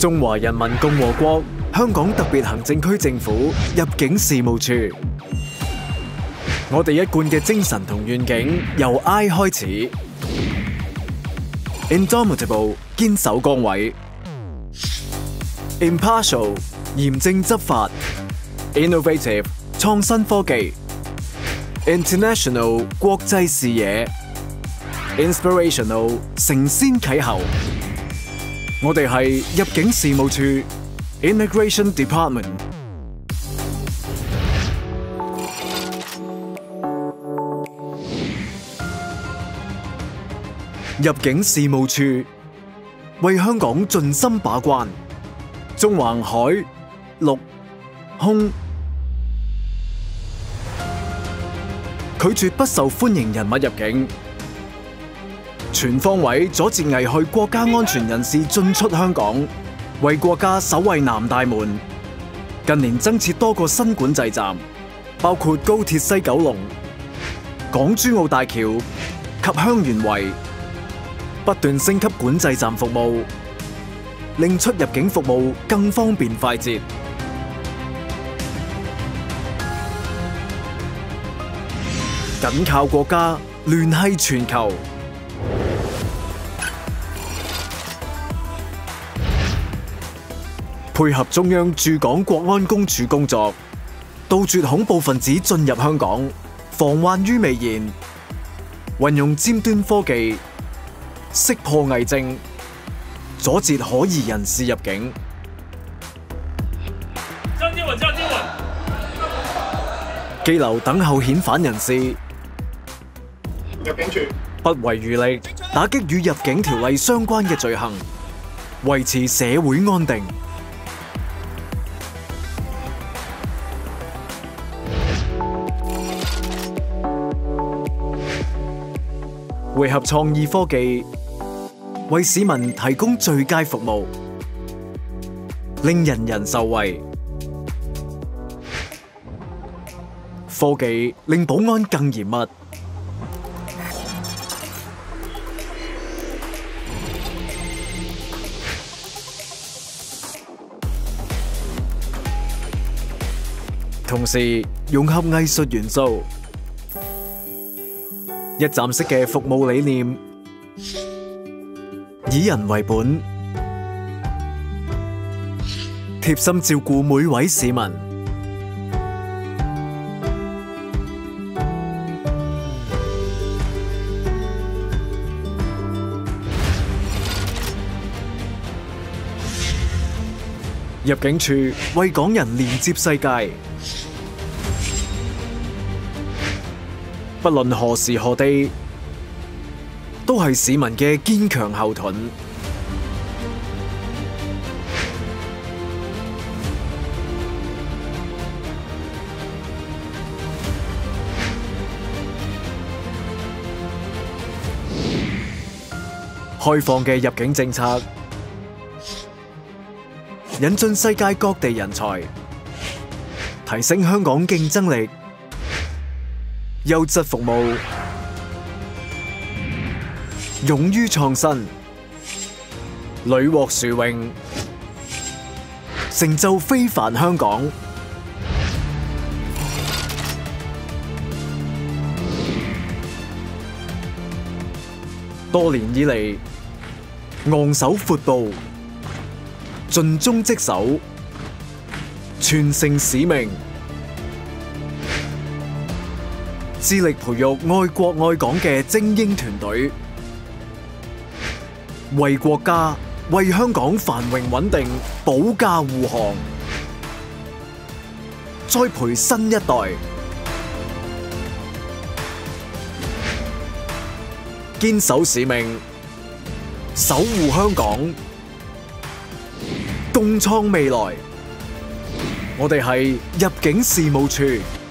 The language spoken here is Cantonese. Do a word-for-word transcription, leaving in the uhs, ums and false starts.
中華人民共和國香港特別行政區政府入境事務處，我哋一貫嘅精神同願景由 I 開始 ，Indomitable 堅守崗位 ，Impartial 嚴正執法 ，Innovative 創新科技 ，International 國際視野 ，Inspirational 承先啟後。我哋係入境事務處 Immigration Department。入境事務處為香港盡心把關，縱橫海、陸、空，拒絕不受歡迎人物入境。全方位阻截危害國家安全人士進出香港，為國家守衛南大門。近年增設多個新管制站，包括高鐵西九龍、港珠澳大橋及香園圍，不斷升級管制站服務，令出入境服務更方便快捷。緊靠國家，聯繫全球。配合中央駐港國安公署工作，杜絕恐怖分子進入香港，防患於未然。運用尖端科技，識破偽證，阻截可疑人士入境。 將英文，將英文。 羈留等候遣返人士。 入境處不遺餘力打擊與入境條例相關嘅罪行，維持社會安定。匯合創意科技，為市民提供最佳服務，令人人受惠。科技令保安更嚴密，同時融合藝術元素。一站式嘅服務理念，以人為本，貼心照顧每位市民。入境處為港人連接世界。不論何時何地，都係市民嘅堅強後盾。開放嘅入境政策，引進世界各地人才，提升香港競爭力。優質服務，勇於創新，屢獲殊榮，成就非凡香港。多年以嚟，昂首闊步，盡忠職守，傳承使命。致力培育愛國愛港嘅精英團隊，為國家、為香港繁榮穩定保駕護航，栽培新一代，堅守使命，守護香港，共創未來。我哋係入境事務處。